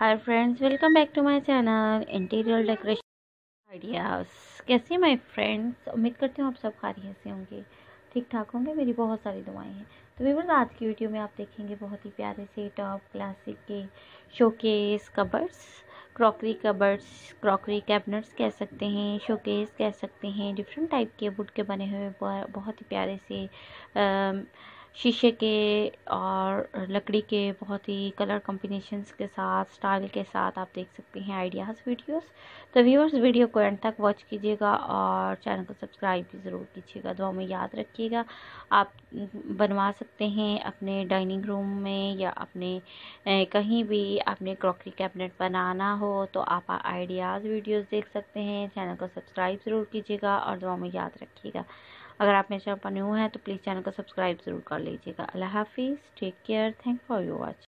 Hi friends, welcome back to my channel interior decoration ideas. कैसे my friends, उम्मीद करती हूँ आप सब खैरियत से होंगे, ठीक ठाक होंगे। मेरी बहुत सारी दुआएं हैं। तो व्यूअर्स, आज की वीडियो में आप देखेंगे बहुत ही प्यारे से टॉप क्लासिक के शोकेस कबर्ड्स, क्रॉकरी कैबिनेट्स कह सकते हैं, शोकेस कह सकते हैं। डिफरेंट टाइप के वुड के बने हुए बहुत ही प्यारे से शीशे के और लकड़ी के बहुत ही कलर कॉम्बिनेशंस के साथ, स्टाइल के साथ आप देख सकते हैं आइडियाज़ वीडियोस। तो व्यूअर्स, वीडियो को एंड तक वॉच कीजिएगा और चैनल को सब्सक्राइब भी ज़रूर कीजिएगा। दुआ में याद रखिएगा। आप बनवा सकते हैं अपने डाइनिंग रूम में या अपने कहीं भी आपने क्रॉकरी कैबिनेट बनाना हो तो आप आइडियाज़ वीडियोस देख सकते हैं। चैनल को सब्सक्राइब ज़रूर कीजिएगा और दुआ में याद रखिएगा। अगर आप मेरे चैनल पर न्यू हैं तो प्लीज़ चैनल को सब्सक्राइब ज़रूर कर लीजिएगा। अल्लाह हाफिज़, take care, thank for your watch.